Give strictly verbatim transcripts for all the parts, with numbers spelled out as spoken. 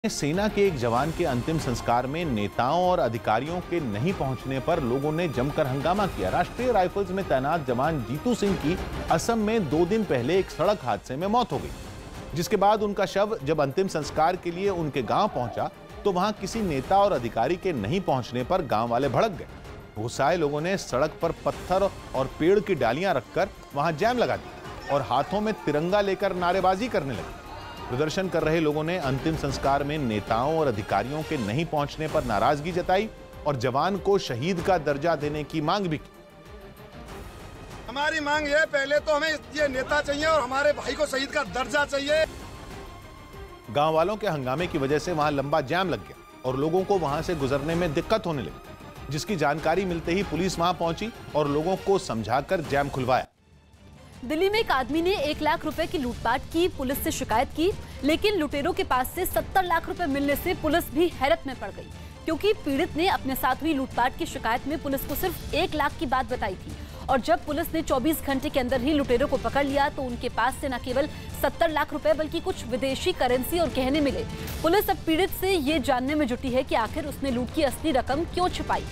सेना के एक जवान के अंतिम संस्कार में नेताओं और अधिकारियों के नहीं पहुंचने पर लोगों ने जमकर हंगामा किया। राष्ट्रीय राइफल्स में तैनात जवान जीतू सिंह की असम में दो दिन पहले एक सड़क हादसे में मौत हो गई, जिसके बाद उनका शव जब अंतिम संस्कार के लिए उनके गांव पहुंचा तो वहां किसी नेता और अधिकारी के नहीं पहुंचने पर गांव वाले भड़क गए। गुस्साए लोगों ने सड़क पर पत्थर और पेड़ की डालियां रखकर वहां जैम लगा दी और हाथों में तिरंगा लेकर नारेबाजी करने लगे। प्रदर्शन कर रहे लोगों ने अंतिम संस्कार में नेताओं और अधिकारियों के नहीं पहुंचने पर नाराजगी जताई और जवान को शहीद का दर्जा देने की मांग भी की। हमारी मांग है, पहले तो हमें ये नेता चाहिए और हमारे भाई को शहीद का दर्जा चाहिए। गांव वालों के हंगामे की वजह से वहां लंबा जाम लग गया और लोगों को वहां से गुजरने में दिक्कत होने लगी, जिसकी जानकारी मिलते ही पुलिस वहां पहुंची और लोगों को समझाकर जाम खुलवाया। दिल्ली में एक आदमी ने एक लाख रुपए की लूटपाट की, पुलिस से शिकायत की, लेकिन लुटेरों के पास से सत्तर लाख रुपए मिलने से पुलिस भी हैरत में पड़ गई, क्योंकि पीड़ित ने अपने साथ हुई लूटपाट की शिकायत में पुलिस को सिर्फ एक लाख की बात बताई थी और जब पुलिस ने चौबीस घंटे के अंदर ही लुटेरों को पकड़ लिया तो उनके पास से न केवल सत्तर लाख रुपए बल्कि कुछ विदेशी करेंसी और गहने मिले। पुलिस अब पीड़ित से ये जानने में जुटी है कि आखिर उसने लूट की असली रकम क्यों छिपाई।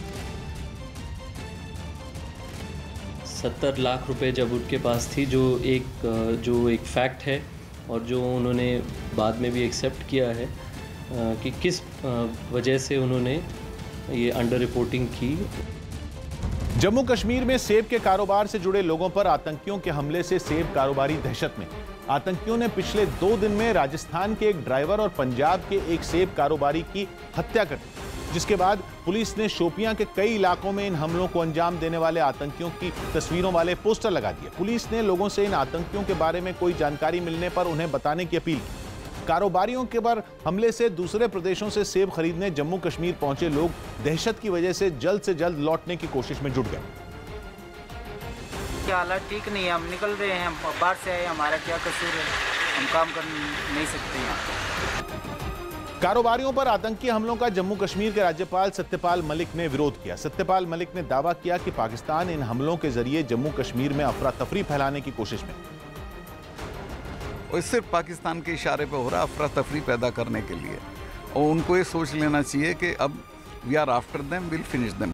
सत्तर लाख रुपए जब उनके पास थी, जो एक जो एक फैक्ट है और जो उन्होंने बाद में भी एक्सेप्ट किया है कि किस वजह से उन्होंने ये अंडर रिपोर्टिंग की। जम्मू कश्मीर में सेब के कारोबार से जुड़े लोगों पर आतंकियों के हमले से सेब कारोबारी दहशत में। आतंकियों ने पिछले दो दिन में राजस्थान के एक ड्राइवर और पंजाब के एक सेब कारोबारी की हत्या कर दी, जिसके बाद पुलिस ने शोपियां के कई इलाकों में इन हमलों को अंजाम देने वाले आतंकियों की तस्वीरों वाले पोस्टर लगा दिए। पुलिस ने लोगों से इन आतंकियों के बारे में कोई जानकारी मिलने पर उन्हें बताने की अपील की। कारोबारियों के पर हमले से दूसरे प्रदेशों से सेब खरीदने जम्मू कश्मीर पहुंचे लोग दहशत की वजह से जल्द से जल्द लौटने की कोशिश में जुट गए। क्या हालात ठीक नहीं है, हम निकल रहे हैं, हम बाहर से आए, हमारा क्या कसूर है, हम काम कर नहीं सकते यहाँ। कारोबारियों पर आतंकी हमलों का जम्मू कश्मीर के राज्यपाल सत्यपाल मलिक ने विरोध किया। सत्यपाल मलिक ने दावा किया कि पाकिस्तान इन हमलों के जरिए जम्मू कश्मीर में अफरा तफरी फैलाने की कोशिश में, और सिर्फ पाकिस्तान के इशारे पे हो रहा अफरा तफरी पैदा करने के लिए, और उनको ये सोच लेना चाहिए कि अब we are after them, will finish them.